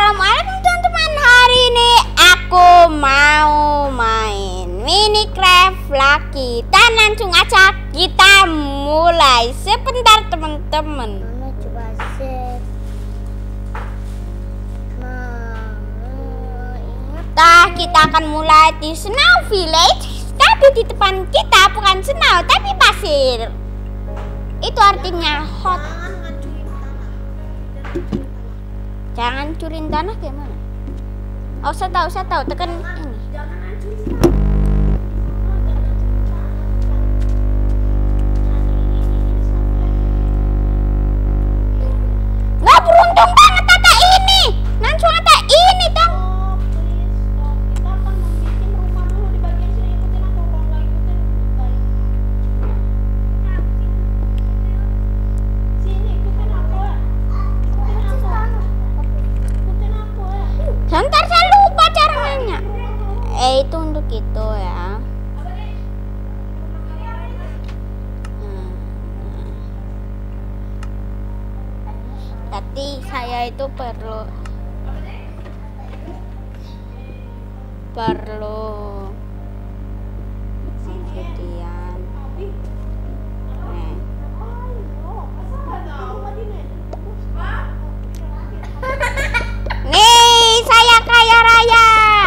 Assalamualaikum teman-teman. Hari ini aku mau main Minecraft lagi. Dan langsung aja kita mulai. Sebentar teman-teman. Kita akan mulai di Snow Village. Tapi di depan kita bukan snow tapi pasir. Itu artinya hot. Jangan hancurin tanah gimana? Oh, saya tahu, tekan ini. Nggak beruntung banget ada ini. Langsung ada ini dong. Kita akan membuat rumah dulu di bagian sini. Ikutin aku, kalau nggak ikutin baik. Sini ikutin aku ya. Ikutin aku ya. Sebentar, saya lupa cara mainnya. Itu untuk itu ya. Tapi saya itu perlu kemudian nih saya kaya raya.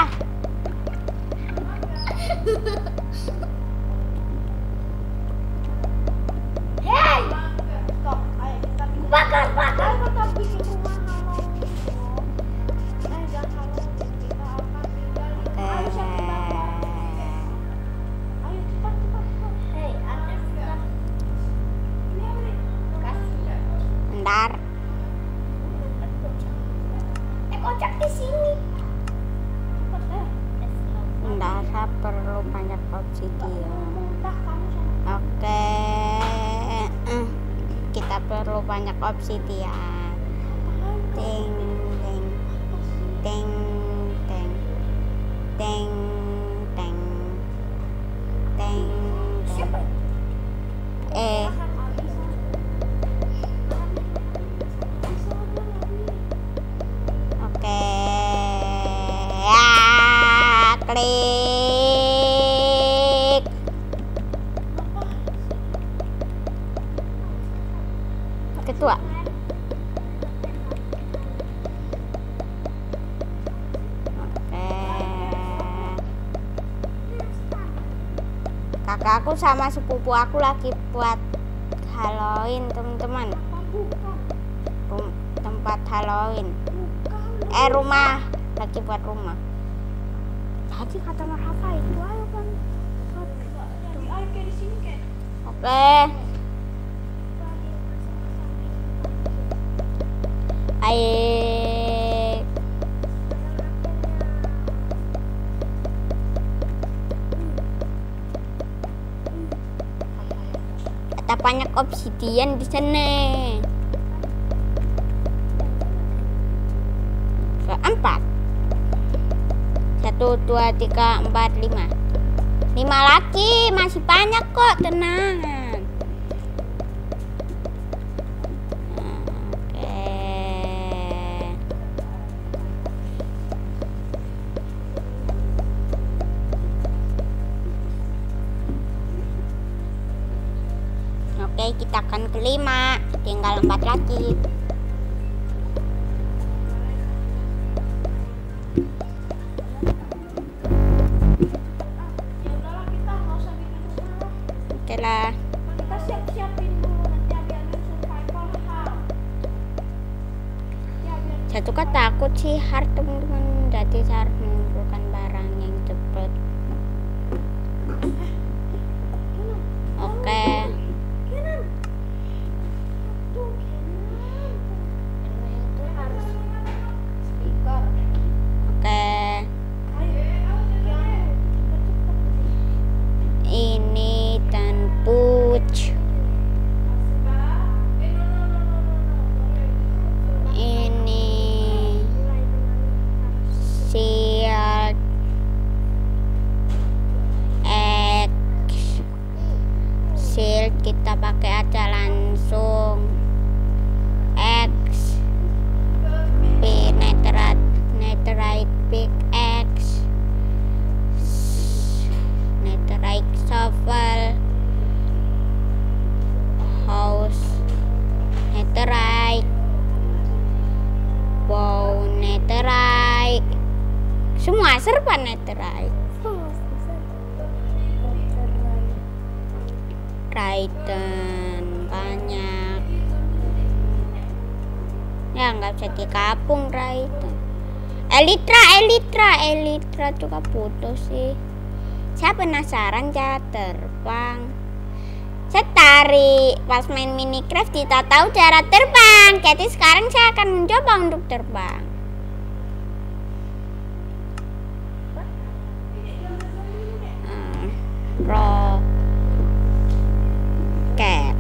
Hey! Stop. Ayo kita bakar. Kita bikin rumah halo. Jangan halo. Kita akan tinggal di ayo cepat. Ayo cepat. Hey, ada sudah. Bentar. Kocak di sini. Cepat deh. Bentar, saya perlu banyak obsidian. Muntah kamu sama. Oke. Kita perlu banyak obsidian. Ting ting ting ting ting ting ting ting. Oke. Ya, klik. Ketua. Oke. Kakakku sama sepupu aku lagi buat Halloween, teman-teman. Tempat Halloween. Rumah lagi buat rumah. Tadi kata Marhafa itu ayo kan. Ayo kayak di sini kayak. Oke. Ayo. Ada banyak obsidian di sana. 4 1 2 3 4 5 lagi, masih banyak kok, tenang. Oke, kita akan ke 5, tinggal 4 lagi. Oke lah. Kita siap-siapin dulu nanti adik-adik survival hard. Ya, biar Saya juga takut sih hard, teman-teman. Jadi saya harus mengumpulkan barang yang cepet. Oke. Kenan. Tuh, Kenan. Itu harus speaker. Oke. Ayo, cepet. Ini dan push. Ini shield, egg, pickaxe, netherite shovel, house netherite, bow netherite, semua serba netherite. Raiden banyak ya, nggak bisa dikapung Raiden. Elytra juga butuh sih. Saya penasaran cara terbang. Saya tarik pas main Minecraft, tidak tahu cara terbang. Jadi sekarang saya akan mencoba untuk terbang. Roket.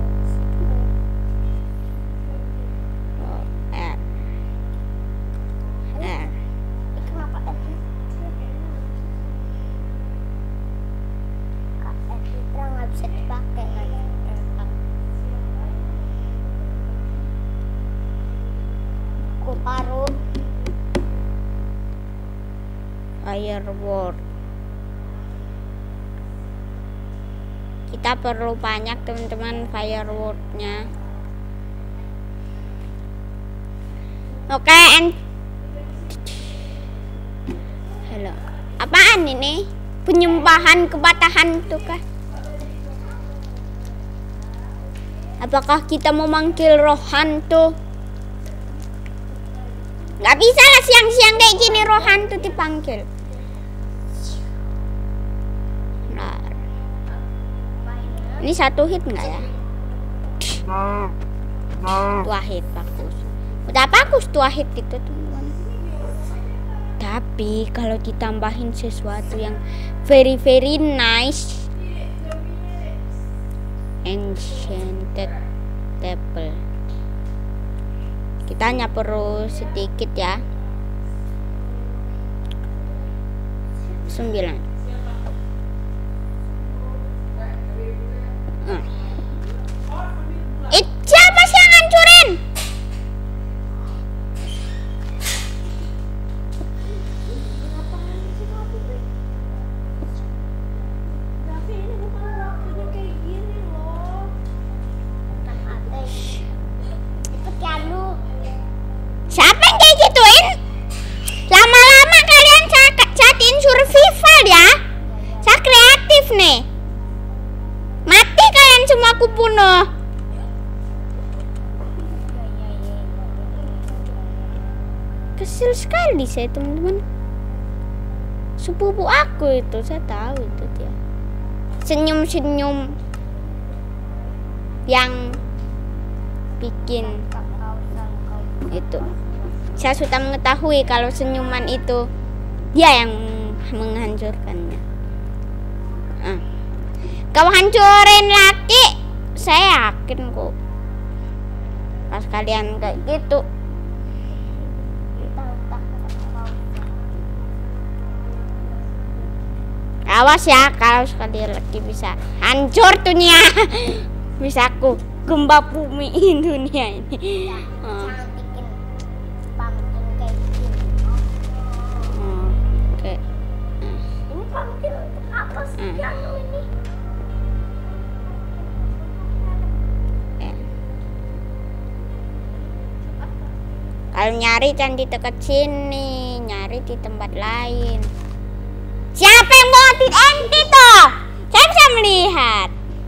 Parut. Firework. Kita perlu banyak teman-teman fireworknya. Oke, halo. Apaan ini? Penyembahan kepada hantu kah? Apakah kita memanggil roh hantu? Gak bisa lah siang-siang kayak gini roh hantu dipanggil. Nah. Ini satu hit nggak ya? 2 hit bagus. Udah bagus 2 hit itu teman-teman. Tapi kalau ditambahin sesuatu yang very nice, enchanted table. Kita hanya perlu sedikit ya. 9. Siapa sih yang hancurin? Siapa yang kayak gituin? Lama-lama kalian catin survival ya. Saya kreatif nih. Mati kalian semua aku bunuh. Kesel sekali saya teman-teman. Sepupu aku itu, saya tahu itu dia. Senyum-senyum yang bikin itu. Saya sudah mengetahui kalau senyuman itu dia yang menghancurkannya. Kau hancurin laki, saya yakin kok. Pas kalian kayak gitu. Awas ya kalau sekali lagi bisa hancur dunia. Bisa aku gempa bumiin dunia ini. Oke. Ini pumpkin untuk apa sih piano ini? Kalau nyari jangan di dekat sini, nyari di tempat lain. Siapa yang bawa TNT toh? Saya bisa melihat.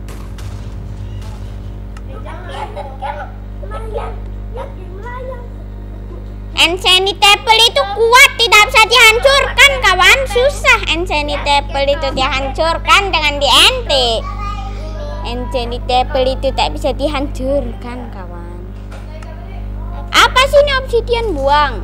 Enchanted table itu kuat, tidak bisa dihancurkan kawan. Susah enchanted table itu dihancurkan dengan TNT. Enchanted table itu tak bisa dihancurkan kawan. Apa sih ini obsidian buang?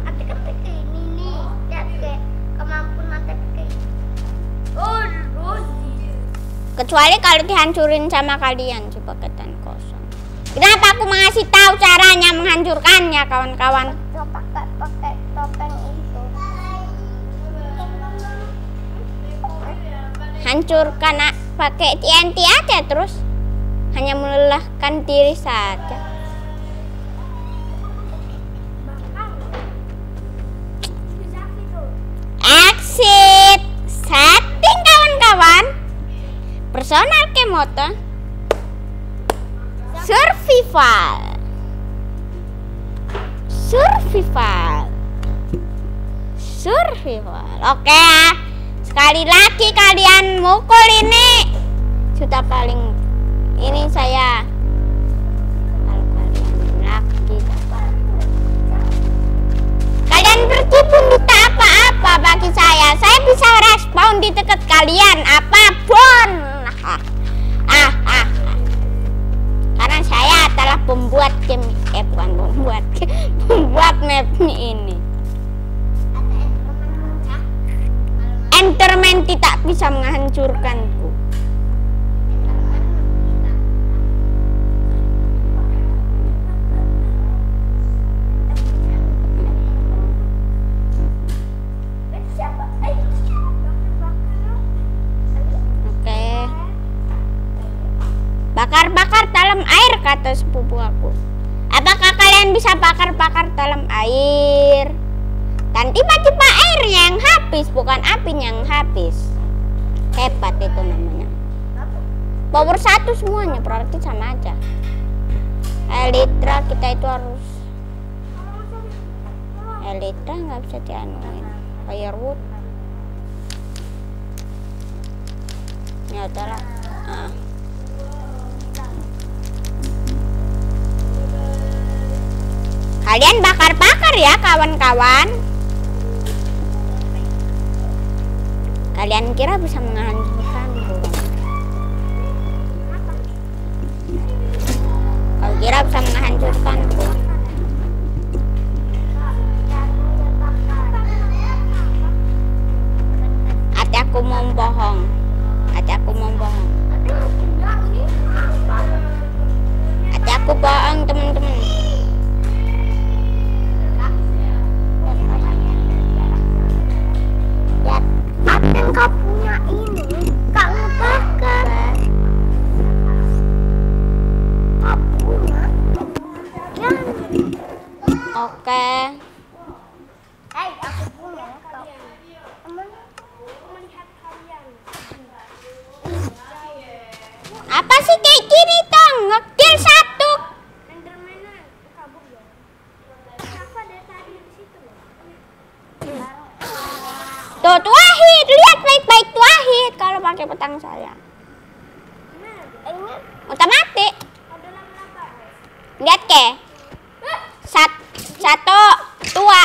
Kecuali kalau dihancurin sama kalian coba ketan kosong. Kenapa aku mengasih tahu caranya menghancurkannya kawan-kawan? Pakai topeng itu. Hancurkan pakai TNT aja terus. Hanya melelahkan diri saja. Personal kemoto. Survival. Oke ya. Sekali lagi kalian mukul ini. Sudah paling ini saya. Kalau kalian lagi kalian pergi pun tidak apa-apa bagi saya. Saya bisa respon di dekat kalian apapun. Karena saya adalah pembuat game, bukan pembuat game, pembuat map ini. Enderman tidak bisa menghancurkanku. Bakar-bakar dalam air, kata sepupu aku. Apakah kalian bisa bakar-bakar dalam air? Dan tiba-tiba airnya yang habis, bukan apinya yang habis. Hebat itu namanya. Power 1 semuanya, berarti sama aja. Elytra kita itu harus. Elytra nggak bisa dianuin. Firewood. Ya udahlah. Kalian bakar-bakar ya kawan-kawan. Kalian kira bisa menghancurkanku? Kau kira bisa menghancurkanku? Hati aku mau bohong. Hati aku mau bohong. Hati aku bohong, teman-teman. Kau punya ini, kau ngebakar. Kau punya. Oke. Hei, aku punya. Apa sih kayak gini dong? Ngekill satu. Tuh Wahid, lihat baik-baik tuh Wahid kalau pakai petang saya. Udah mati. Lihat ke. Satu, dua,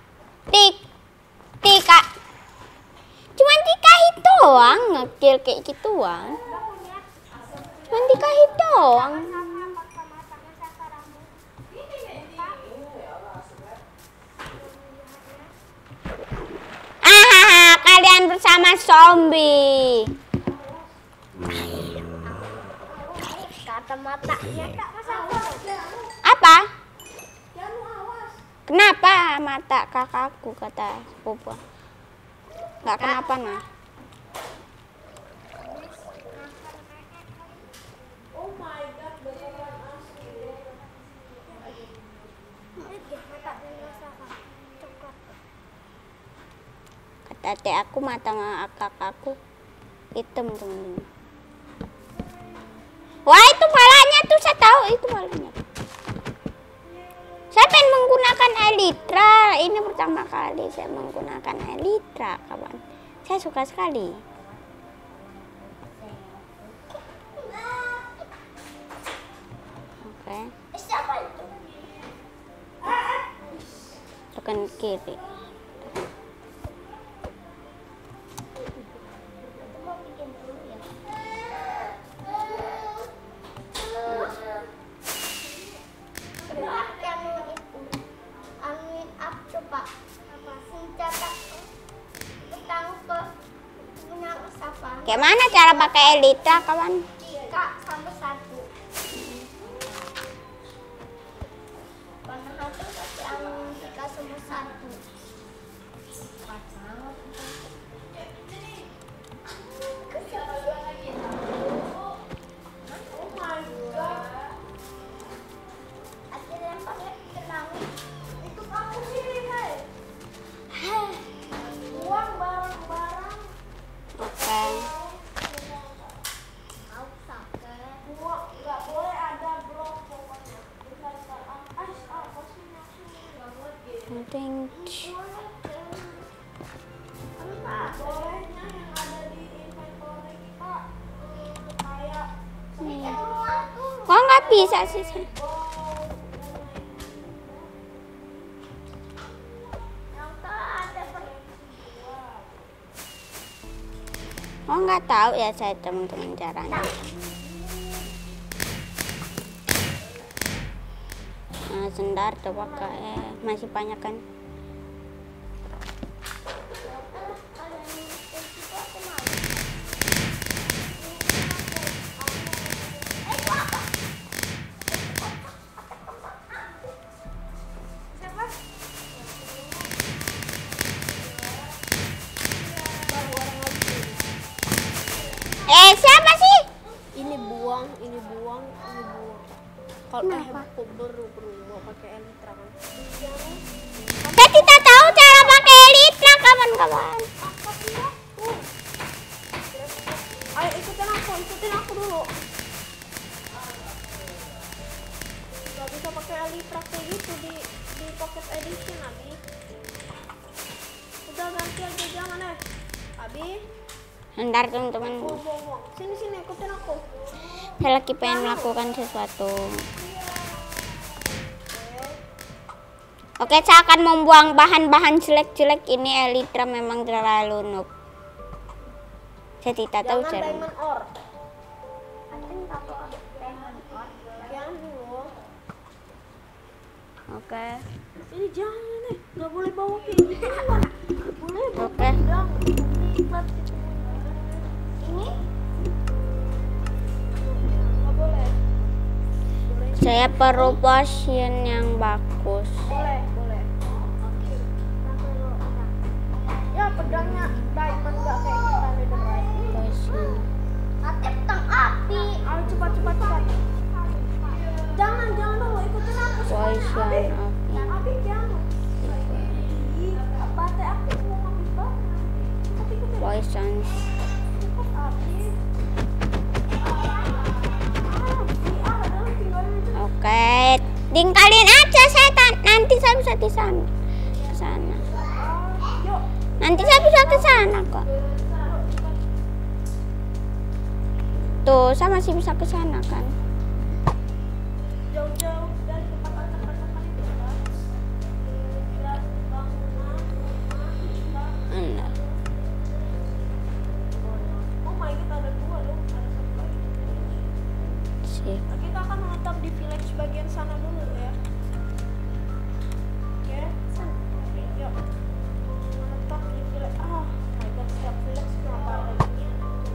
tiga. Cuman 3 hit doang ngekill kayak gituan. Cuman 3 hit doang. Kalian bersama zombie. Kata matanya tak masalah. Apa? Kenapa mata kakakku, kata sepupu? Nggak kenapa nah. Tadi aku mata kakakku hitam teman-teman. Wah itu palanya tuh, saya tahu itu palanya. Saya pengen menggunakan Elytra. Ini pertama kali saya menggunakan Elytra, kawan. Saya suka sekali. Oke. Tekan kiri. Gimana cara pakai Elytra, kawan? 3 sampai 1. Warna satu yang 3 sampai 1. Oh my god. Akhirnya pakai tenang. Itu kamu sih, hai. Buang barang-barang. Oke. Bolehnya yang ada di inventory kita kayak Kok nggak bisa sih? Oh nggak tahu ya saya teman-teman caranya. Nah, sebentar coba masih banyak kan? Siapa sih? ini buang. Kalau baru mau pakai Elytra kan. Saya tidak tahu cara pakai Elytra kawan-kawan. Ayo ikutin aku dulu. Gak bisa pakai Elytra kayak gitu di Pocket Edition, Abi. Udah ganti aja, jangan Abi. Bentar teman-teman. Buang. Sini ikutin aku. Saya lagi pengen melakukan sesuatu. Oke, saya akan membuang bahan-bahan jelek-jelek ini. Elytra memang terlalu noob. Saya tidak tahu Jangan cara. diamond ore. Jangan dulu. Oke. Ini jangan nggak boleh bawa kayak gitu. Boleh bawa Oke. pedang. Ini nggak boleh. Saya perlu potion yang bagus. Boleh. Ya pedangnya diamond nggak kayak kita netherite. Potion. Nanti pedang api. Ayo cepat. Jangan dulu ikutin aku. Poison api. Abi jangan. Baterai aku mau ngambil baterai. Ikutin. Poison. Cepat Abi. Oke, tinggalin aja setan. Nanti saya bisa di sana. Ke sana. Nanti saya bisa ke sana kok. Tuh, saya masih bisa ke sana kan. Jauh-jauh dari tempat-tempat itu kan. Dari bangunan, rumah, Enggak. oh my god, ada dua loh, ada satu lagi. Sih. Nah, kita akan menetap di village bagian sana dulu ya. Oke, yuk. Menetap di village. My god, setiap village kenapa ada gini?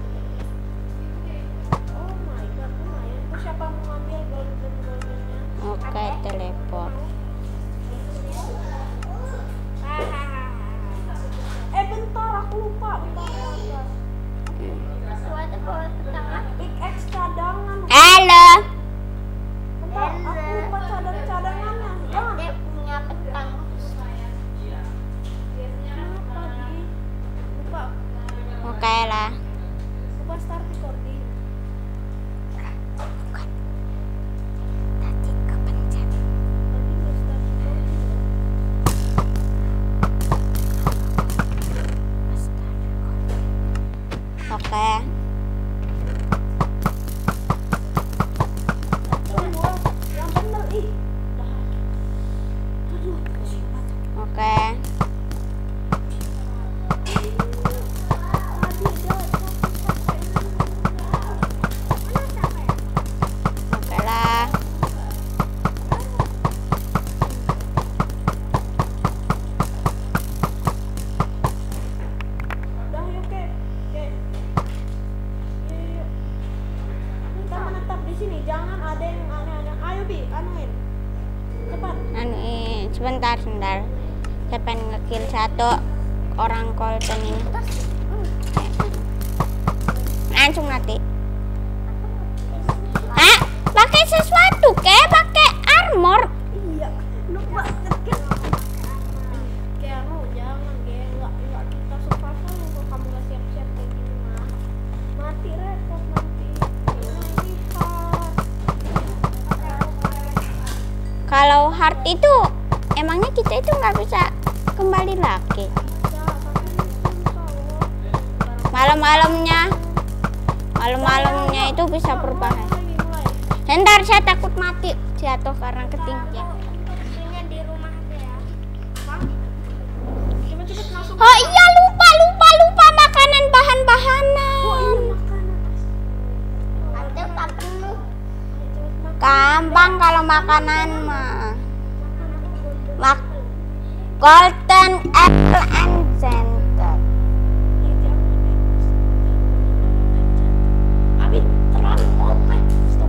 Oh my god, lumayan. Terus siapa mau ngambil golden-goldennya? Oke, teleport. Bentar, aku lupa. Bentar. Pickaxe cadangan. Halo. Bentar, aku lupa cadangannya. Jangan. punya pedang. Lupa, Di. Lupa. Oke lah. Lupa start recording. Tadi kepencet. Tadi nggak start recording. Oke. Yang bener, ih. Aduh, Oke. Oke lah. udah yuk, Kek. Yuk. Kita menetap di sini, jangan ada yang aneh-aneh. Ayo, Bi, anuin. Cepat. Sebentar. Saya pengen nge-kill satu orang golden ini. Langsung mati. Pakai sesuatu pakai armor. Iya, lupa Kek. Anu, jangan, Kek. Enggak kita survival kalau kamu nggak siap-siap kayak gini mah. Mati repot nanti. Kalau hard itu emangnya kita itu nggak bisa kembali lagi. Ya, tapi susah loh. Malam-malamnya itu bisa berbahaya. Ntar saya takut mati jatuh karena ketinggian. Tinggal di rumah aja ya. Apa? Cepet-cepet langsung. Oh iya, lupa makanan bahan-bahanan. Ada tak penuh. Gampang kalau makanan mah. Golden apple enchanted. Abi terlalu open. Stop.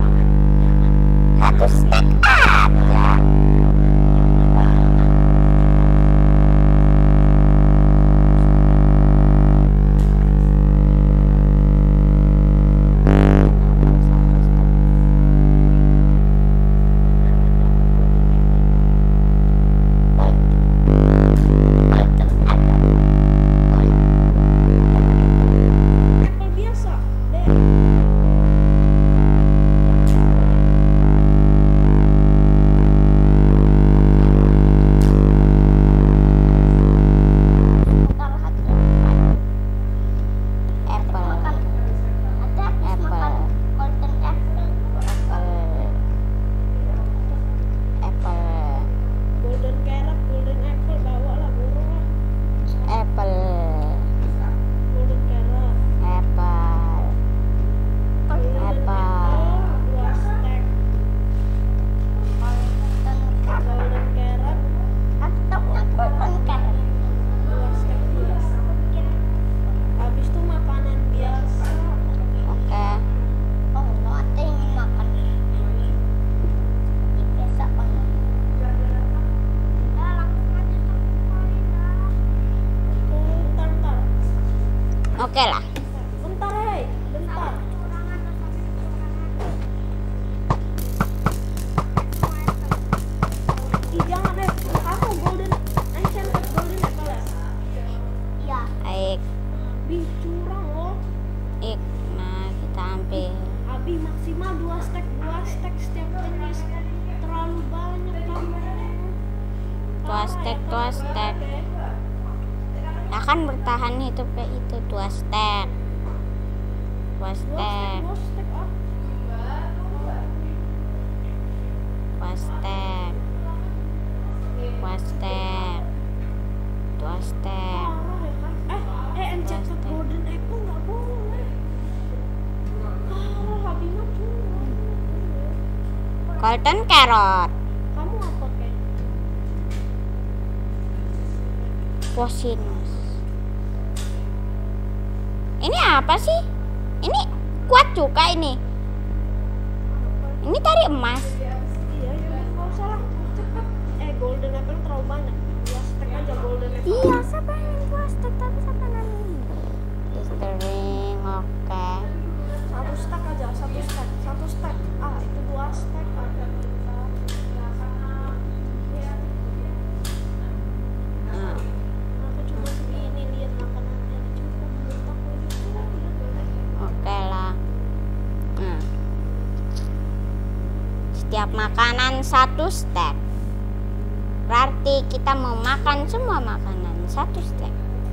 Satu stack aja. Apple biasa. Deh. Golden carrot, golden apple, bawa lah burung lah. Golden carrot, golden apple, 2 stack. Golden carrot, 2 stack biasa. Habis itu makanan biasa. Oke. Bentar. Oke lah. Bentar, hei. Bentar. Ih, jangan deh. Kamu golden enchanted golden apple ya? Iya. Baik. Abi curang loh. Nah, kita ambil. Abi maksimal 2 stack setiap jenis. Terlalu banyak kamu. 2 stack. Akan bertahan hidup kayak itu 2 stack. 2 stack. 2 stack ah. 2 stack. 2 stack. 2 stack. Parah ya kan? Enchanted golden apple nggak boleh. Parah, Abi mah curang. Golden carrot. Kamu apa Ken? Posinus. Ini apa sih? Ini kuat juga ini. Ini tadi emas. Iya, nggak usah lah, cepet. Golden apple terlalu banyak. 2 stack aja golden apple. Iya, siapa yang 2 stack tapi siapa nanti? String, oke. 1 stack aja, 1 stack. Ah, itu 2 stack ada. Nah, Aku cuma segini lihat makanannya cukup menurut aku ini kurang. oke lah. Nah, setiap makanan 1 stack. Berarti kita mau makan semua makanan 1 stack.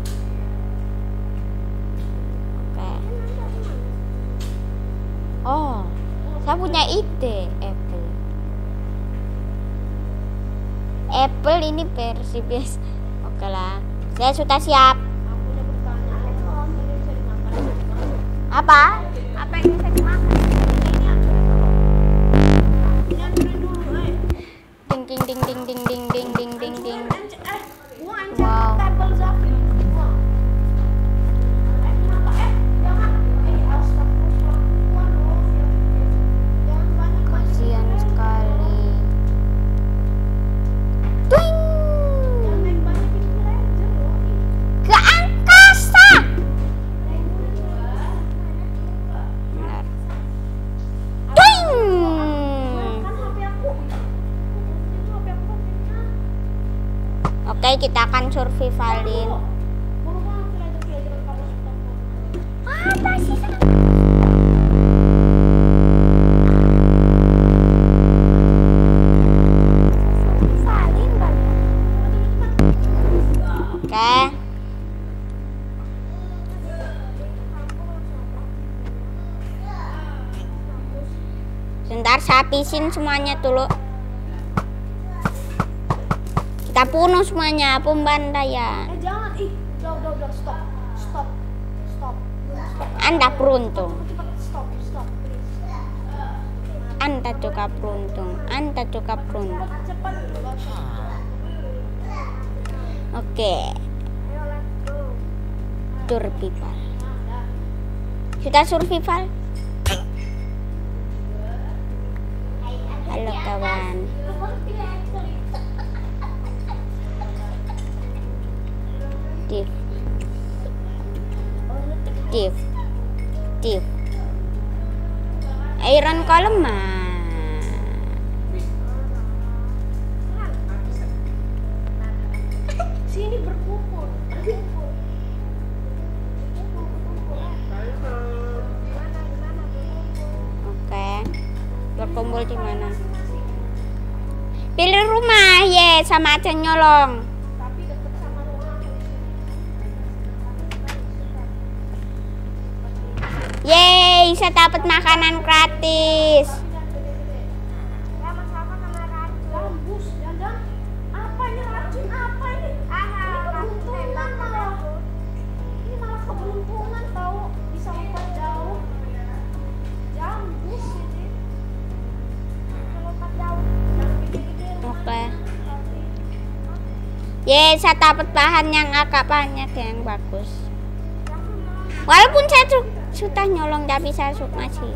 Oke. Oh, saya punya ide. Apple ini versi biasa. Oke lah, saya sudah siap. Aku udah bertanya, ini bisa dimakan. Apa? Apa yang bisa dimakan? Ini anterin dulu, Ding ding ding ding ding ding ding ding ding ding. Gua Wow. tabel Zafri. Kenapa? Jangan. Astagfirullah. Jangan banyak Kasihan sekali. Twing! Jangan banyak villager loh. Ke angkasa. Benar. Twing! Kan HP aku. Itu HP aku pakainya. Oke, kita akan survivalin. Baru banget villager kamu sudah. Apa sih? Survivalin banget. Oke. Sebentar saya habisin semuanya dulu. Kita bunuh semuanya pembantaian. Jangan, udah, stop. Anda beruntung. Cepat, stop, please. Anda juga beruntung. Cepat. Oke. Ayo, let's go. Survival. Sudah survival? Halo kawan. Div. Iron Column Sini berkumpul. Oke. Berkumpul di mana? Pilih rumah, sama aja nyolong. Tapi deket sama rumah. Yeay, saya dapat makanan gratis. Gambus, jangan. Apa ini racun? Apa ini? Keberuntungan malah. Ini malah keberuntungan tahu bisa lompat jauh. Gambus ini. Lompat jauh. Jangan gede-gede. Oke. Yeay, saya dapat bahan yang agak banyak yang bagus. Walaupun saya sudah nyolong tapi saya masih.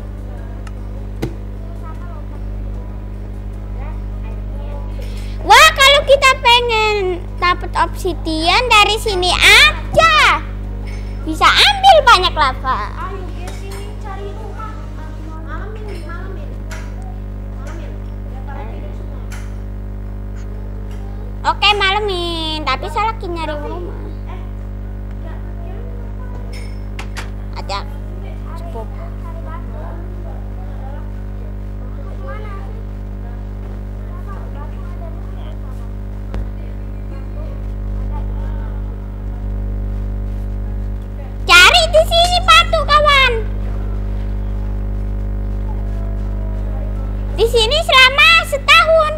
Wah, kalau kita pengen dapat obsidian dari sini aja bisa ambil banyak lava. Ayo guys, ini cari rumah. Malamin. Ya, pada tidur semua. Oke, malemin, tapi saya lagi nyari rumah. Ada cukup. Cari di sini batu, kawan. Di sini selama setahun.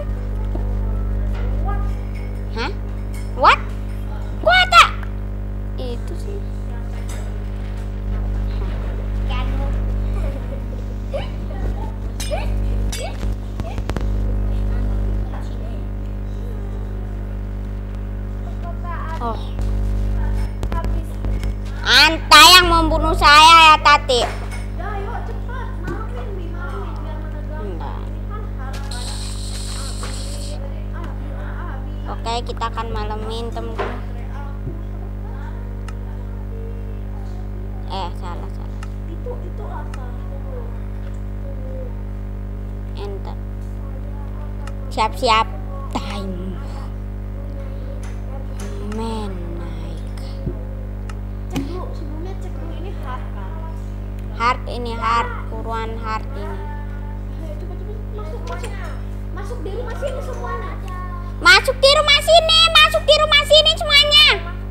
Hah? What? Kok ada? Itu sih. Oh. Anta yang membunuh saya ya, Tati. Ya, ayo cepat. Malamin biar mana gampang. Enggak. Ini kan Oke, kita akan malemin temen. Salah. itu apa? Enter. Siap-siap. Time. Men naik. Cek dulu, sebelumnya cek dulu ini hard kan? Hard ini hard, kuruan hard ini. Ayo coba masuk di rumah sini semuanya. Masuk di rumah sini semuanya.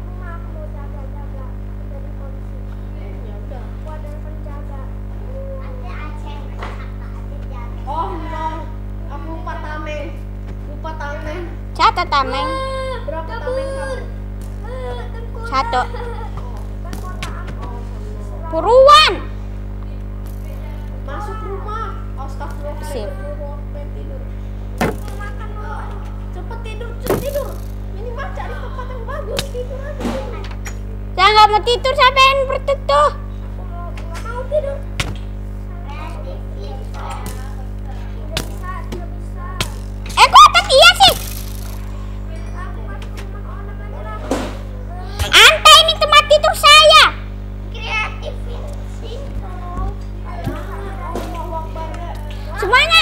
Ya udah. Oh no, aku lupa tameng. Catat tameng. Berapa tameng kamu? 1. Buruan. Masuk rumah. Astagfirullah. Sip. Pengen tidur. Cepet tidur. Minimal cari tempat yang bagus, tidur aja. Saya nggak mau tidur, saya pengen berteduh. Nggak mau tidur. Kok ada dia sih? Anta, ini tempat tidur saya. Semuanya.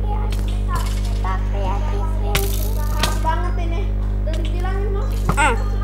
Keras banget ini. Udah dibilangin mau.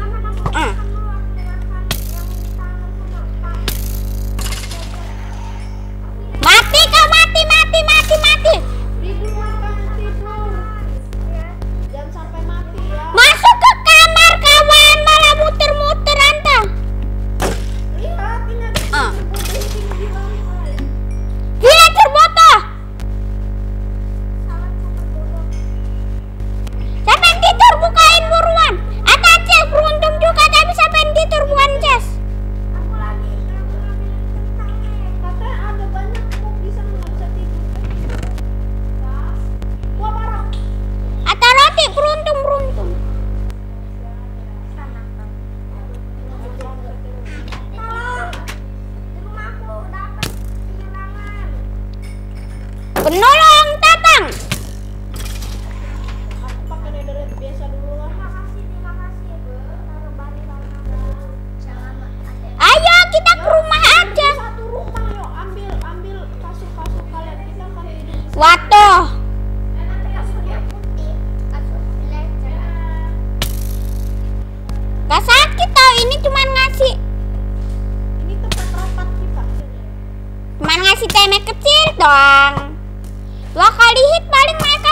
ini cuman ngasih tempat rapat kita. cuman ngasih teme kecil doang. 2 kali hit paling mereka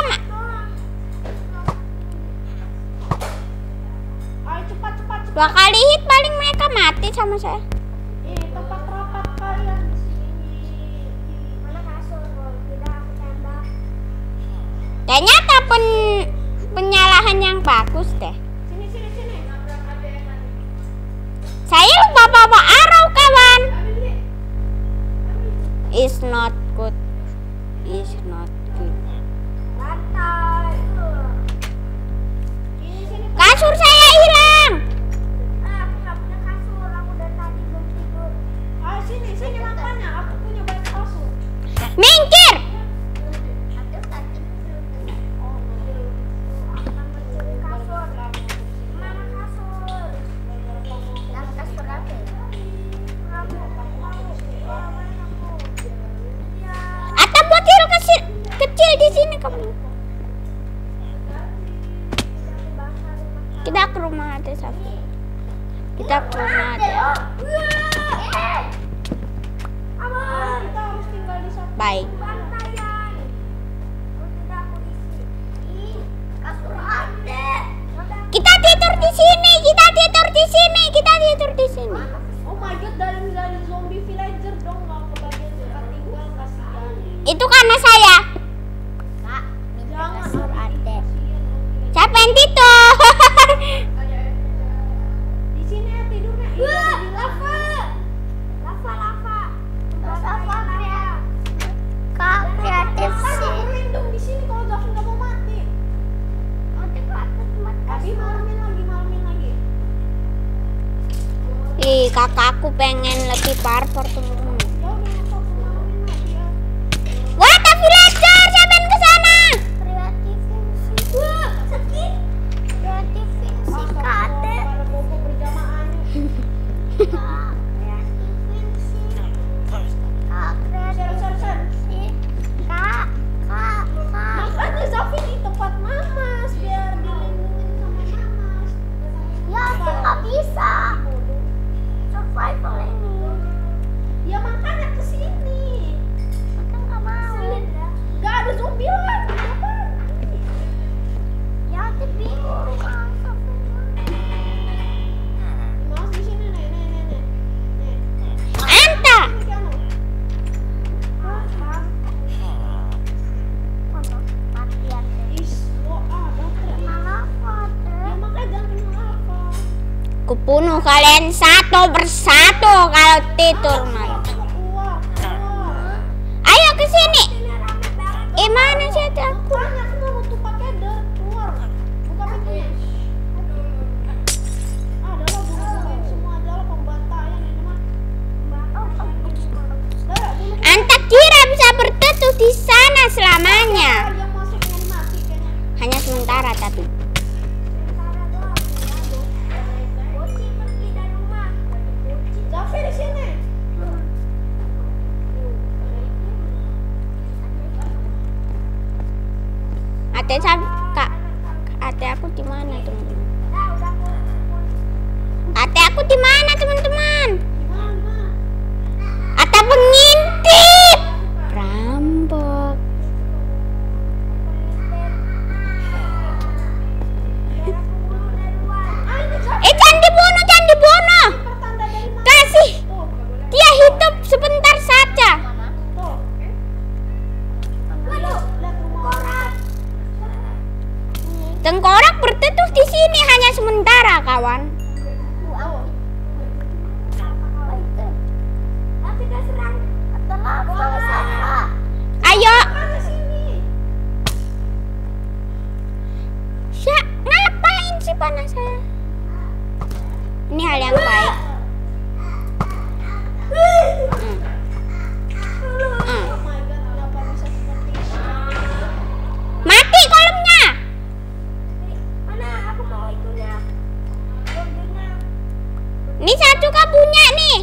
Ayo cepat. 2 kali hit paling mereka mati sama saya. Tempat rapat kalian di sini. Mana kasur? Tidak aku tembak. Ternyata penyalahan yang bagus deh. Sini. Saya lupa bawa arrow kawan. Is not good. Lantai. Kasur saya hilang. Aku nggak punya kasur. Aku dari tadi belum tidur. Sini makanya. Aku punya banyak kasur. Minggir. Atap bocil kecil di sini kamu. Kita ke rumah Ate Safi. Kita harus tinggal di satu Baik. bantaian. Kasur Ade. Kita tidur di sini. Oh my god, dari zombie villager dong, nggak kebagian tempat tinggal, kasihan. Itu karena saya. Jangan kasur Ade. kasihan. Siapa yang tidur? Di sini ya tidurnya. Lava. Kak kreatif Berlindung di sini kalau Zafi nggak mau mati. Tapi malamin lagi. Ih, kakakku pengen lebih parkour teman-teman. Ya udah nggak apa-apa, malamin lagi ya. Wah, tak villager, siapa yang kesana? Ada bobo berjamaah nih. Ser. Makanya Zafi di tempat Mamas biar dilindungin sama Mamas. Ya makanya kesini. Gak ada zombie lagi. Mas di sini nih. Anta. Ya makanya jangan kenal apa. Kubunuh kalian satu persatu kalau tidur malam. Keluar. Ayo ke sini. Mana sih aku? Makanya aku mau tutup ladder. Keluar. Buka pintunya. Adalah bunuh-bunuhin semua aja lah, pembantaian ini mah. Anta kira bisa berteduh di sana selamanya. Yang masuknya mati kayaknya. Hanya sementara tapi. Zafi di sini. Ate aku di mana teman-teman? Ate aku di mana teman-teman? Ate pengintip. Rampok. Jangan dibunuh. Kasih. Dia hidup sebentar saja. Tengkorak berteduh di sini hanya sementara, kawan. Ayo. Ngapain sih panas saya? Ini hal yang baik. Mati kolamnya. Ini satu kah punya nih?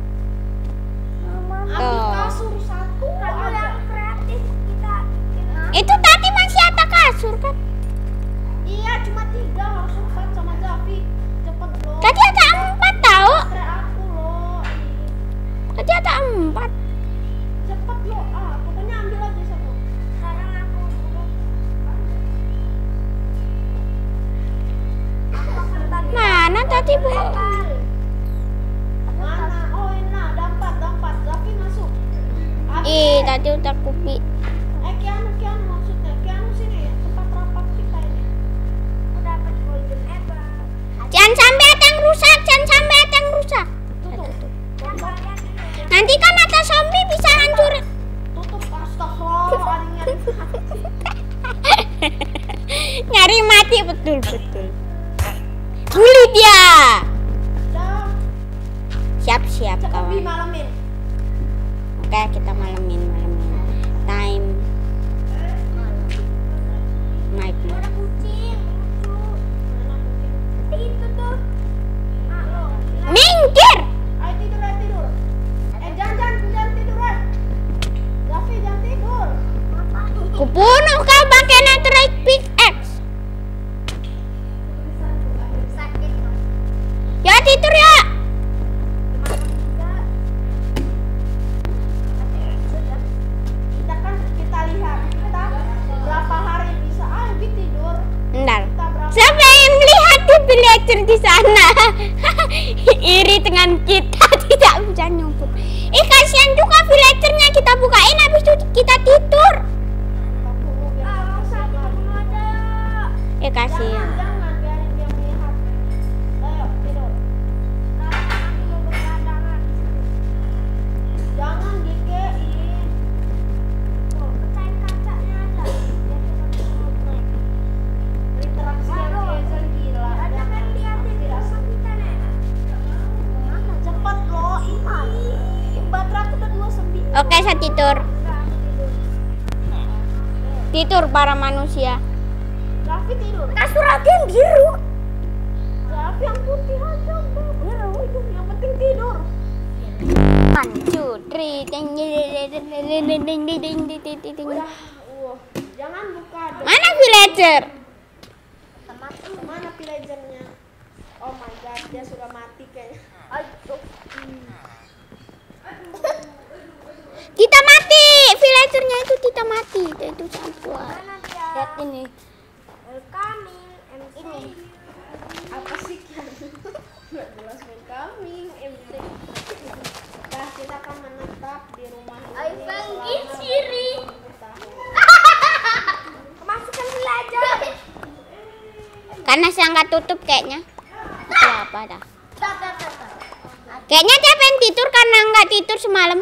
Kasur satu aja. Itu tadi masih ada kasur kan? Iya, cuma 3 harus 4 sama Zafi. Cepet dong. Tadi ada 4 tadi bohong. Mana? Oh ini ada 4. Zafi masuk. Tadi udah kupi. Kianu maksudnya. Kianu sini tempat rapat kita ini. Udah dapat golden apple. Jangan sampai ada yang rusak, Tutup. Nanti kan ada zombie bisa hancurin. Tutup. Astagfirullah. Nyari mati betul. Bully dia. Siap kawan. Malamin. Oke, kita malamin. Time. Mike. Ada kucing. Itu tuh. Minggir. Ayo tidur. Jangan tidur. Zafi jangan tidur. Kubunuh kau pakai netherite pickaxe. Sakit. Ya tidur ya. Kita lihat berapa hari bisa tidur. Bentar. Siapa yang melihat di villager di sana? Iri dengan kita tidak bisa nyumput. Kasihan juga villagernya, kita bukain habis itu kita tidur. Kasihan. Jangan biarin dia melihat. Ayo tidur. Jangan dikein. Pecahin kacanya aja. Interaksi yang Hazel gila. Ada kan liatin rasa kita nih. Mana cepat loh ini. Baterai aku udah 29. Oke, saya tidur. Tidur para manusia. Raffi tidur. Kasur aku yang biru. Raffi yang putih aja udah biru. Yang penting tidur. 1, 2, 3. Jangan buka. Mana villager? Mana villagernya? Oh my god, dia sudah mati kayaknya. Aduh. Kita mati. Villagernya itu kita mati. Itu campur. Lihat ini. Welcoming ini. Apa sih kan? Nggak jelas welcoming MC. Nah, kita akan menetap di rumah ini selama Siri. 20 tahun. Kemasukan belajar. Karena saya nggak tutup kayaknya. Itu apa dah? Kayaknya dia pengen tidur karena nggak tidur semalam.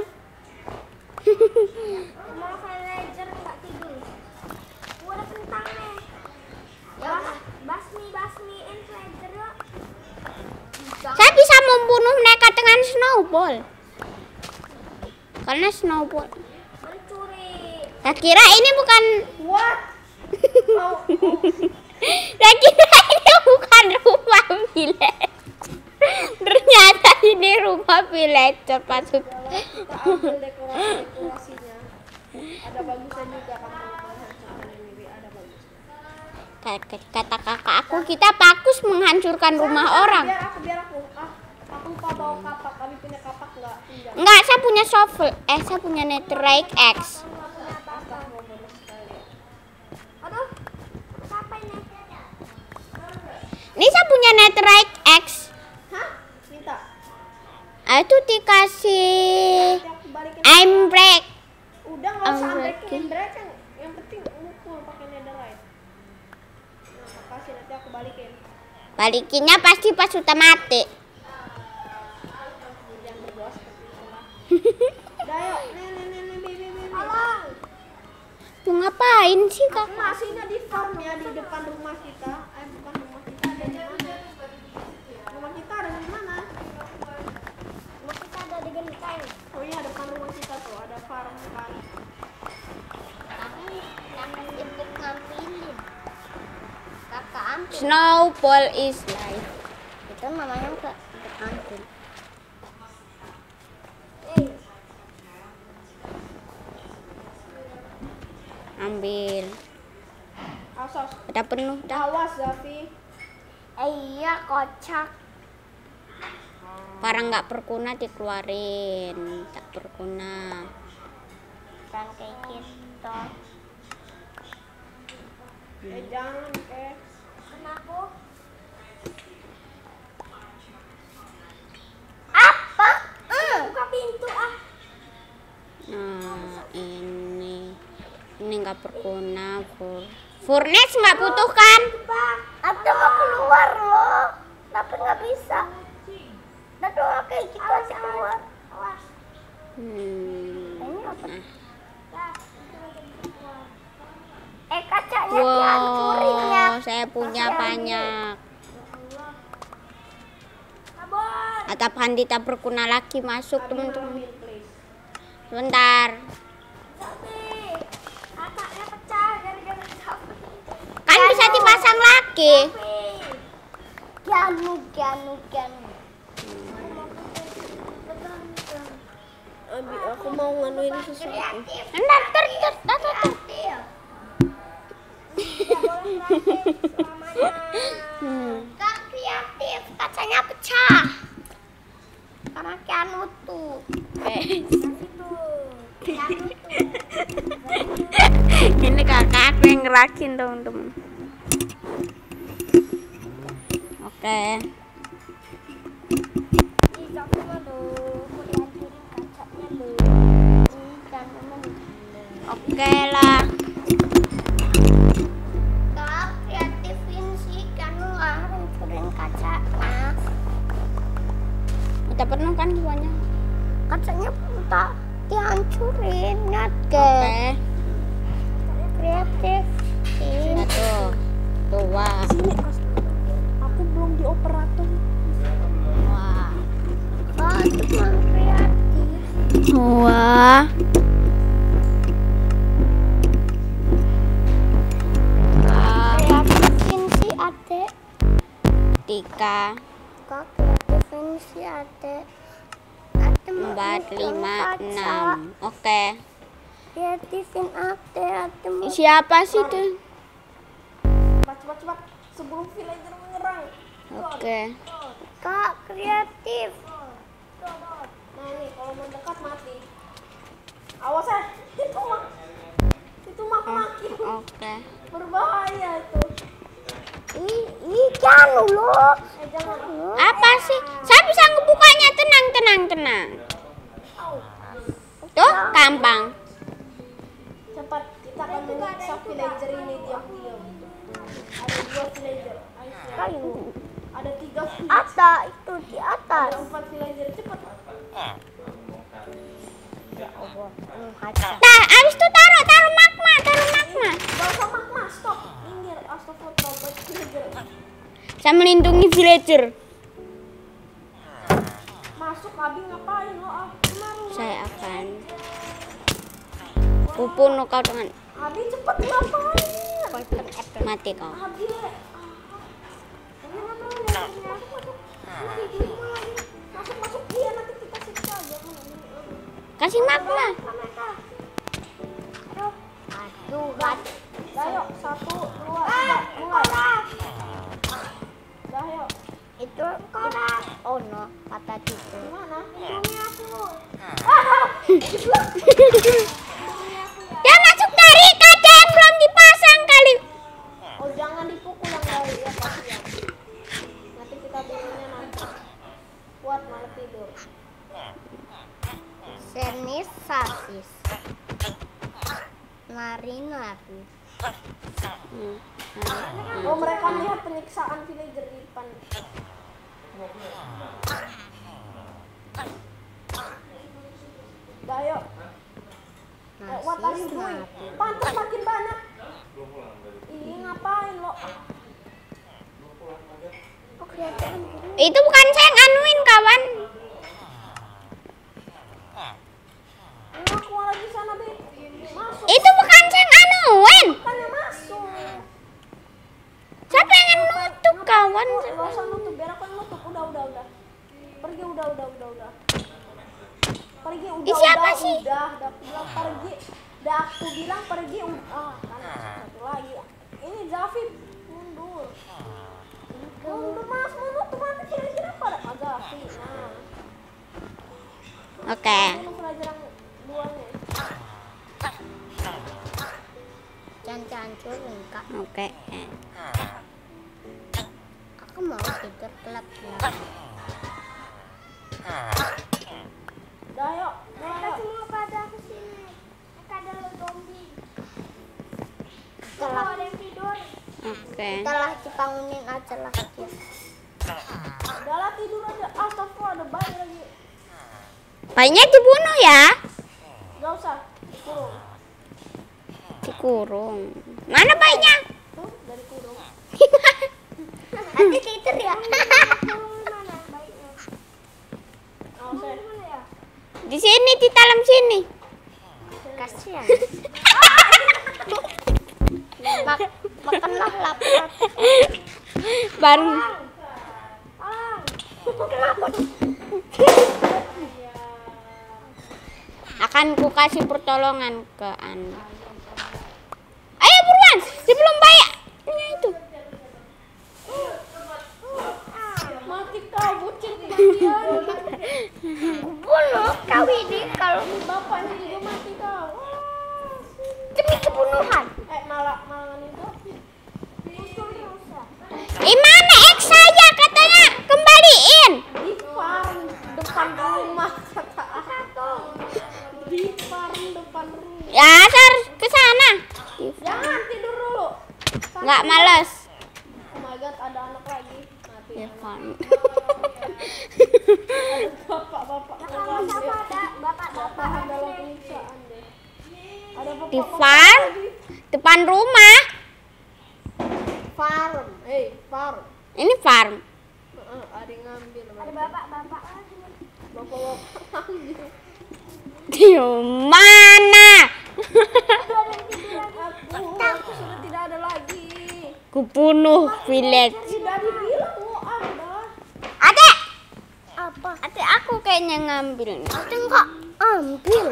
Mau villager nggak tidur. Udah kentang nih. Ya, basmi villager yuk. Saya bisa membunuh mereka dengan snowball. Karena snowball. Mencuri. Saya kira ini bukan. What? Saya kira ini bukan rumah villager. Ternyata ini rumah villager pasut. Kita ambil dekorasinya. Ada bagusnya juga kamu menghancurkan ini. Ada bagus. Kata kakak aku, kita bagus menghancurkan rumah orang. Biar aku. Aku lupa bawa kapak. Kami punya kapak nggak? Enggak, saya punya shovel. Saya punya netherite axe. Aduh, apa ini? Ini saya punya netherite axe. Hah? Minta. Itu dikasih Nanti aku balikin. I'm break. Udah nggak usah Unbreaking. breaking. Yang penting mukul pakai netherite. Nah, makasih nanti aku balikin. Balikinnya pasti pas sudah mati. Jangan berdoa seperti itulah. Udah yuk, nih, baby. Halo. Mau ngapain sih kak? Masihnya di farm ya, di depan rumah kita. Bukan rumah kita, ada di mana? Rumah kita ada di mana? Rumah kita ada di genteng. Oh iya, depan rumah kita tuh ada farm kan. Kakak ambil. Snowball is life. Itu namanya kak ambil. Ambil. Awas, Udah penuh dah. awas Zafi. Iya kocak. Barang nggak berguna dikeluarin, tak berguna. Kan kayak gitu. Jangan Kenapa? berguna. Furnace nggak butuh kan? Ada mau keluar loh, tapi nggak bisa. Tapi kayak gitu aja keluar. Ini apa? Kacanya dihancurin ya. Saya punya banyak. Ada pandita berguna lagi masuk teman-teman. Sebentar. Kakaknya pecah gara-gara sapi. Kan bisa dipasang lagi. Kianu. Abi, aku mau nganuin sesuatu. Entar. Kak kreatif, kacanya pecah. Karena Kianu tuh. Ini kakak aku yang ngerakin teman-teman. Oke. Oke lah. Kak kreatifin sih Kianu nggak hancurin kacanya. Udah penuh kan semuanya? Kacanya udah dihancurin, Oke. kreatif. Nah, tuh wah. Aku belum dioperator. Wah. Kak cuma kreatif. Wah. Kreatifin si Ade. 3, Kak kreatifin si Ade. 4, 5, 6. Oke. Kreatifin Ade mau. Siapa sih tuh? Cepat. Sebelum villager menyerang. Oke. Kak kreatif. Nah ini kalau mendekat mati. Awas ya. Itu mah maki. Oke. Berbahaya itu. Ih, Kianu loh. Jangan. Apa sih? Saya bisa ngebukanya. Tenang. Tuh, gampang. Cepat, kita akan menyiksa villager ini diam-diam. Ada 2 villager. Kayu. Ada 3 villager. Ada itu di atas. Ada 4 villager. Cepat. Nah, abis itu taruh magma. Gak usah magma, stop. Minggir, astagfirullah, buat villager. Saya melindungi villager. Masuk, Abi ngapain lo? Kemarin. Saya akan kubunuh kau dengan Abi cepet ngapain? mati kau. Abi. Masuk dia nanti kita siksa aja. Kasih magma. Aduh, Ayo, 1, 2, 3, mulai. Dah yuk. itu korak. Oh no, kata itu. Gimana? Ini aku. Dia masuk dari KDM belum dipasang kali. Oh jangan dipukul yang dari ya kasihan. Nanti kita tidurnya nanti. Kuat malah tidur. Senis sasis. Marino api. Oh mereka melihat penyiksaan villager di depan. Dah yuk. What are you doing? Pantas makin banyak. Ih ngapain lo? Itu bukan saya nganuin kawan. Aku lagi sana Be. Masuk. Itu bukan saya nganuin. Bukannya masuk. Saya pengen nutup kawan. Gak usah nutup, biar aku yang nutup. Udah. Pergi udah. Pergi udah. Siapa sih? Udah bilang pergi. Udah aku bilang pergi udah. Kan satu lagi. Ini Zafif mundur. Mundur mas, menutup nanti kira-kira pada Zafif. Nah. Oke. Ini pelajaran duanya. Jangan hancurin kak. Oke. Aku mau tidur gelap. Udah yuk. Mereka semua pada kesini. Mereka adalah zombie. Oke. Kita lah dibangunin aja lah dia. Udahlah tidur aja. Astagfirullah, ada bayi lagi. Bayinya dibunuh ya? Gak usah. Kurung. Dikurung. Mana bayinya? Tuh, dari kurung. Nanti tidur ya. Oh, saya. Di sini, di dalam sini. Kasihan. Makanlah lapar. Baru akan ku kasih pertolongan ke Anda. Ayo buruan, sebelum bayarnya itu. Mati kau, bucin kematian. Bunuh kau ini kalau Bapaknya juga mati kau. demi kebunuhan. Malah itu. Mana X saya katanya kembaliin. Di farm depan rumah kata aku. Di farm depan rumah. Ya, Sar, ke sana. Jangan tidur dulu. Nggak males. Oh my god, ada anak lagi. Mati. Ya, Fan. Bapak. Bapak dalam penyiksaan deh. Ada bapak. Di farm depan rumah. Farm. Farm. Ini farm. Ada yang ngambil. Ada bapak. Bapak ngambil. Di mana? Aku sudah tidak ada lagi. Kubunuh village. Tidak dibilang ada. Adek, Apa? adek aku kayaknya ngambil. Ada nggak ambil?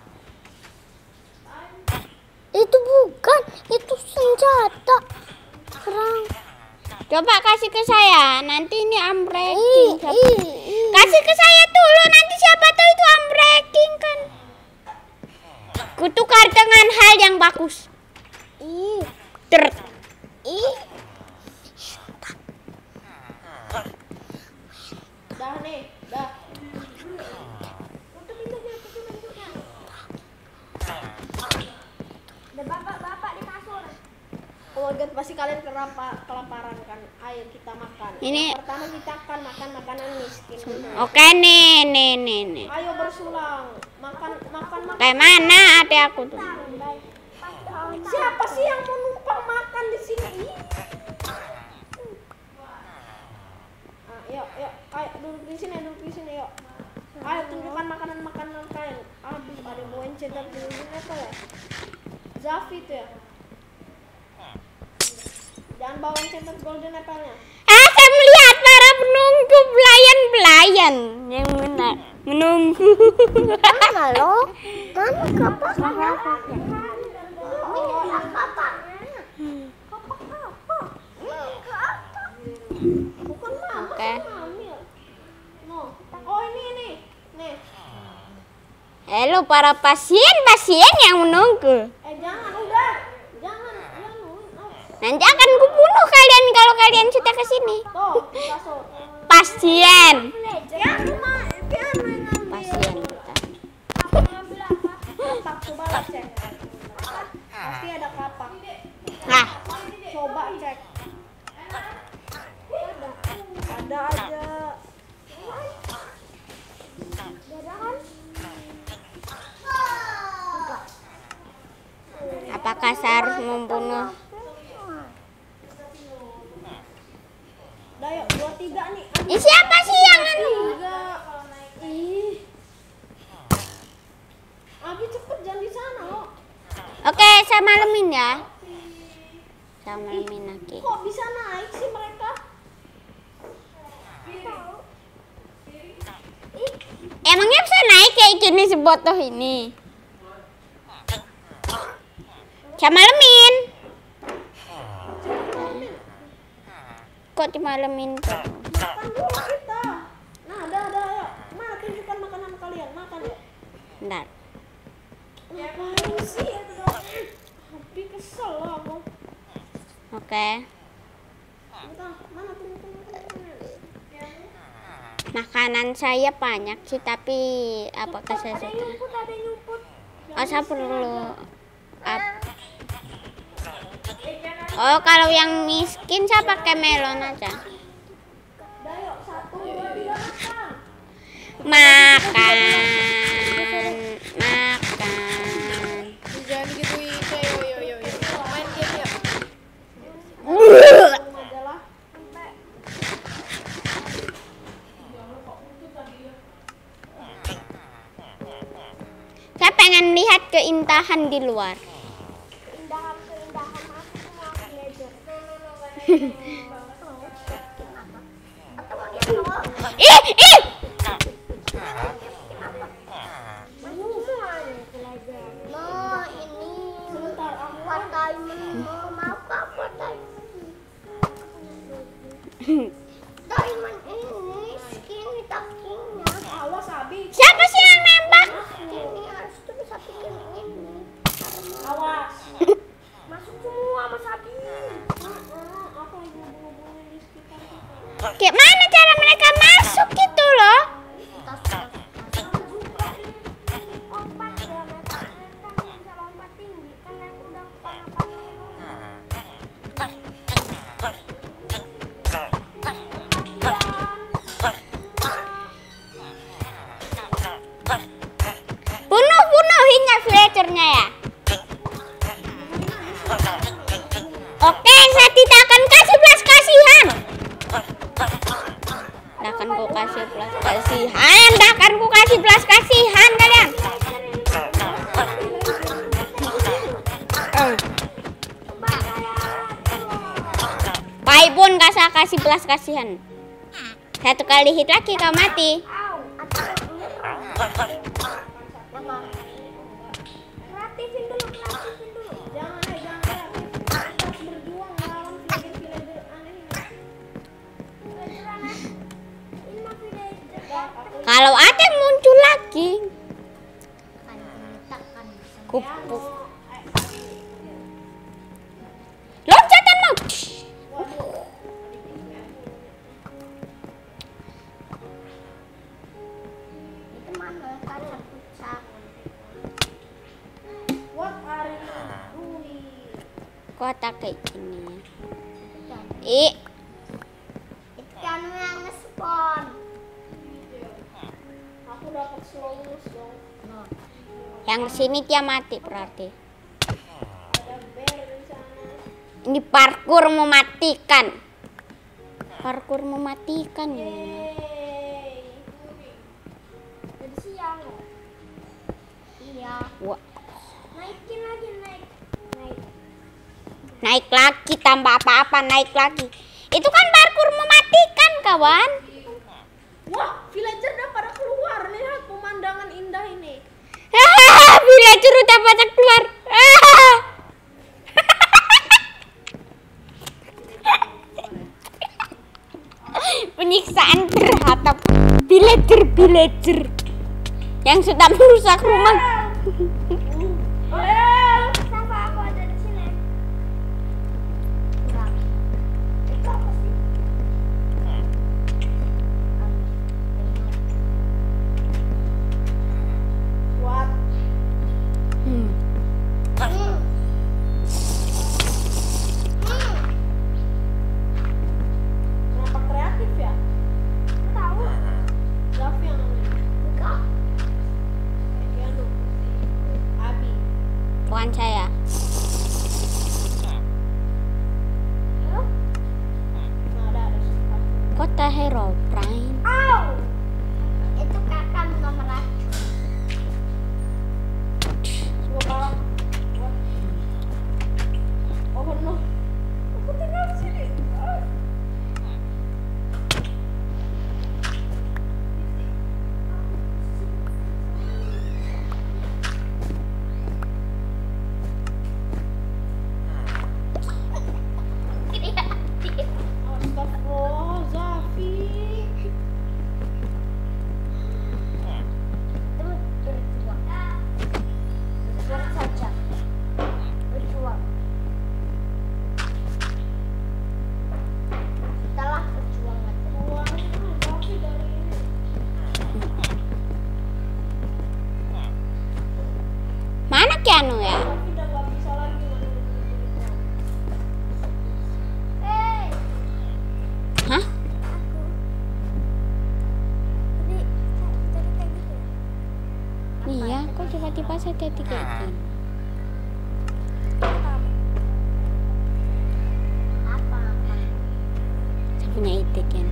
Itu bukan, itu senjata perang. Coba kasih ke saya. Nanti ini unbreaking. Kasih ke saya dulu. Nanti siapa tahu itu unbreaking kan. Kutukar dengan hal yang bagus. Ih, Ter. ih. Dah nih, dah. Ada bapak di kasur. Oh my god, pasti kalian kelaparan kan. Ayo kita makan. Ini- Yang pertama kita akan makan makanan miskin dulu. Oke nih. Ayo bersulang. Makan. Kayak mana adek aku tuh? Siapa sih yang mau numpang makan di sini? Yuk. Ayo duduk di sini, yuk. Ayo tunjukkan makanan kalian. Aduh, ada bawain cetak dulu apa ya? Zafi itu ya. Jangan bawain cetak golden apple-nya. Saya melihat para penunggu belayan yang menunggu. Mana lo? Mana kapaknya? Bukan mama, Oke. ambil. No. Oh ini. Nih. Halo para pasien yang menunggu. Jangan udah. Jangan. Nanti akan kubunuh kalian kalau kalian sudah ke sini. Tuh, kasur. Pasien. Biar main ngambil. Pasien kita. Ngambil apa? Kapak, coba lah cek. Pasti ada kapak. Nah, Coba cek. Ada aja. apakah saya harus membunuh? Udah yuk, 2, 3 nih. Siapa sih yang anu? 3. Ih. Abi cepet jangan di sana lo. Oke, saya malemin ya. Saya malemin lagi. Kok bisa naik sih mereka? Emangnya bisa naik kayak gini si botoh ini? Saya malemin. Kok dimalemin tuh? Makan dulu kita. Nah, ada yuk. Mana tunjukkan makanan kalian. Makan yuk. Bentar. Ngapain sih? Abi kesel loh aku. Oke. Bentar, mana tunjukkan makanan? Makanan saya banyak sih, tapi apakah saya sudah? Ada nyumput. Oh, saya perlu Oh, kalau yang miskin saya pakai melon aja. Dayo 1, 2, 3 makan. Makan. Jangan gituin saya. Yo. Main game ya. Majalah. Saya pengen lihat keindahan di luar. Keindahan aku semua villager. Atau dia doang. Ih! Nah, ini sebentar aku buat diamond. Mau apa diamond? Diamond ini skin takingnya. Awas Abi. Siapa sih yang nembak? Ini harus tuh bisa bikin ini. Awas. Masuk semua Mas Abi. Apa yang hubung-hubungin di sekitar kita? Gimana cara mereka masuk gitu loh? Kita sudah juga lompat ya mereka bisa lompat tinggi kan aku udah Bunuhin ya villagernya ya. Oke, saya tidak akan kasih belas kasihan. Tidak akan ku kasih belas kasihan. Tidak akan ku kasih belas kasihan kalian. Baik pun kasih belas kasihan. Satu kali hit lagi kau mati. kreatifin dulu. Jangan kreatif. Kita harus berjuang melawan villager-villager aneh ini. Kalau ada yang muncul lagi, kupuk. Loncatan mau. Itu mana kaca pucat? What are you doing? Kotak kayak gini. Itu kan yang nge-spawn. Aku dapat slowness dong. Yang sini dia mati berarti. Ada bear di sana. Ini parkur mematikan. Parkur mematikan ini. Hey. Jadi siang ya? Iya. Wah, Naikin lagi naik. naik lagi tambah apa-apa naik lagi. Itu kan parkur mematikan kawan. Wah, villager udah pada keluar. Lihat pemandangan indah ini. Villager udah pada keluar. Penyiksaan terhadap villager yang sudah merusak rumah. Kenapa aku ada di sini? Enggak. Itu apa sih? What? Kenapa kreatif ya? Tahu? Gavi yang namanya. Enggak. Keanu. Abi. Bukan saya. Halo? Nah, ada sesuatu. Kota Herobrine. Au! Itu kakak nomor racun. Semua kalah. What? Oh no. Aku tinggal di sini. Astagfirullah, Zafi. apa saja dikekin. Saya punya ide kan.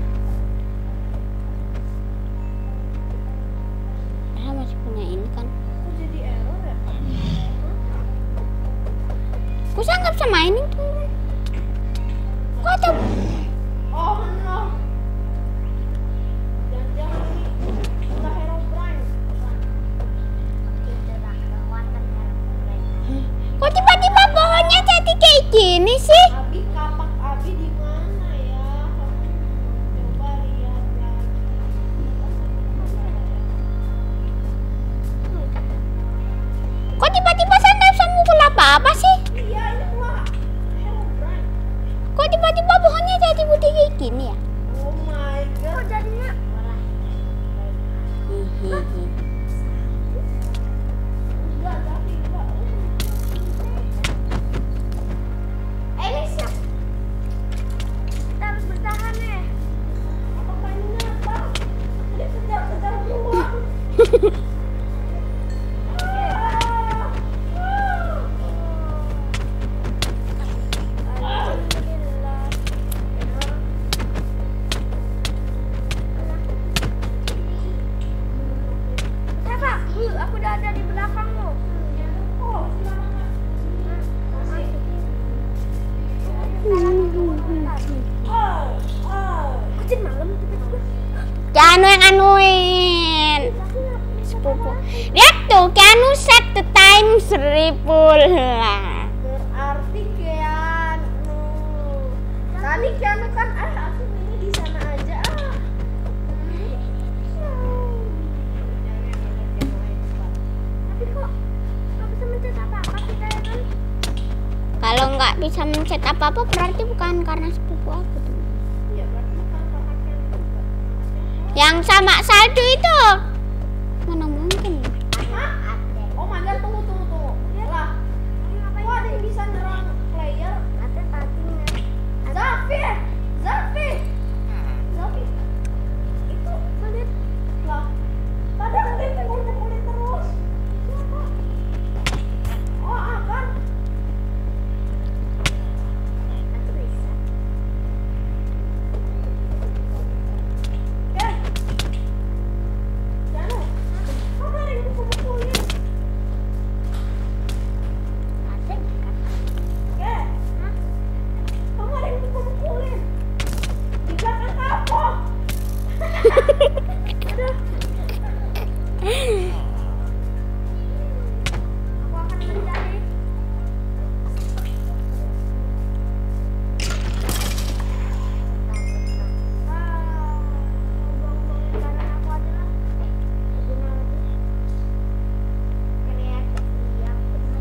Saya masih punya ini kan. Kok jadi error ya? Aku nggak bisa mainin tuh. Kok ada? Oh no. Jangan-jangan ini udah Herobrine. Kok tiba-tiba pohonnya jadi kayak gini sih? Abi, kapak Abi di mana ya? Coba lihat lagi. Kok tiba-tiba saya nggak bisa mukul apa-apa sih? Iya, ini mah Herobrine. Kok tiba-tiba pohonnya jadi putih kayak gini ya? Oh my god. Jadinya Hihihi. Enggak, tapi enggak. ini siap. Kita harus bertahan ya. Apakah ini nyata? Dia kejar-kejar beruang. Rafa, aku udah ada di belakangmu. Oh, Kecil malam tiba-tiba. Jangan anuin. Sepupu. Lihat tuh, Keanu set the time 1000 lah. berarti Keanu. Tadi Keanu kan aku ini di sana aja. Tapi kok nggak bisa mencet apa-apa kita ya kan? Kalau nggak bisa mencet apa-apa berarti bukan karena sepupu aku tuh. Iya, berarti bukan karena Keanu juga. Yang sama saldo itu. Mana mungkin? Hah? Oh my god, tunggu. Lah, kok ada yang bisa nyerang player? Ada tadinya. Zafi. Itu lihat. Lah, padahal dia pukul-pukulin terus. Siapa? Oh, akan. Aku bisa. Keanu, kok ada yang pukul-pukulin? Ada kan? Kamu ada yang pukul-pukulin? Di belakang apa? Aku akan mencari. Karena aku adalah kreatif yang benar.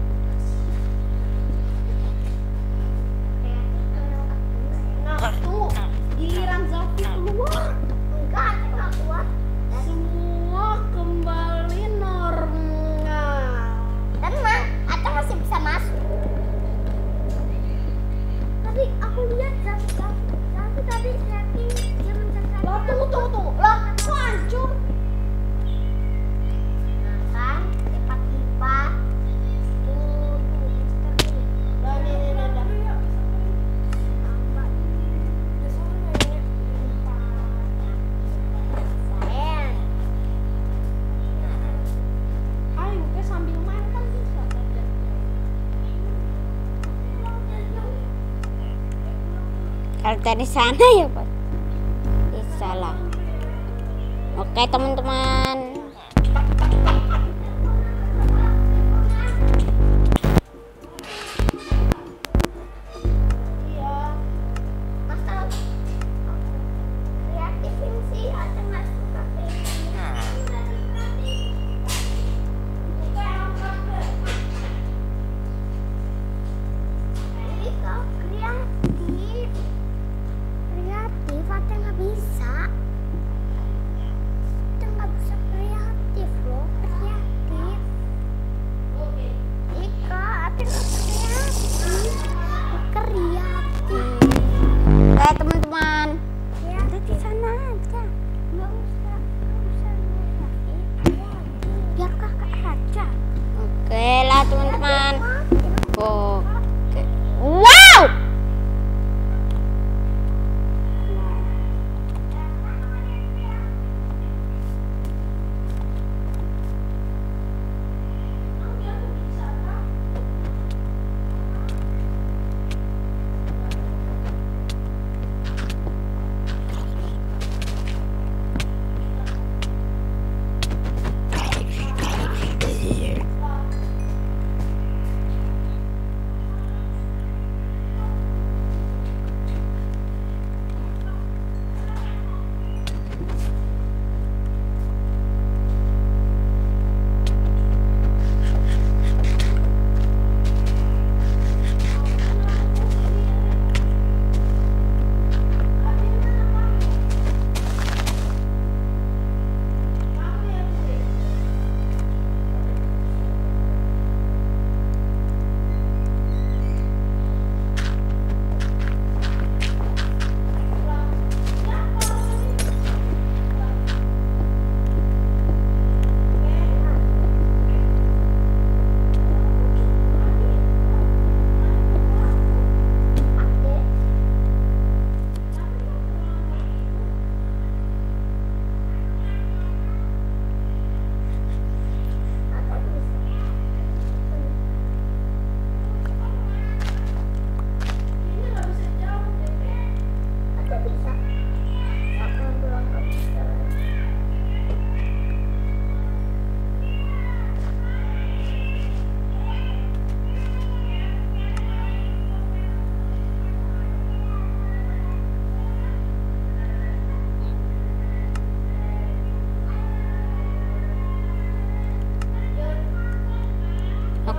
Nah, tuh giliran Zafi keluar, Enggak, aku nggak kuat. semua kembali normal. Tenang, Ata masih bisa masuk. Tapi aku lihat Zafi tadi tracking dia mencari. Lah, tunggu. Lah, kok hancur? Nah kan, cepat lipat. Tuh, misteri. Lah, nih. Tambah. Sayang. Ayo, kita sambil main kan bisa saja. Kalau dari sana ya Pak. Bisa lah. Oke teman-teman. Iya. Masa kreatifin sih Ata nggak suka kayak gini. Ini kau kreatif. Kreatif Ata nggak bisa. Ata nggak bisa kreatif.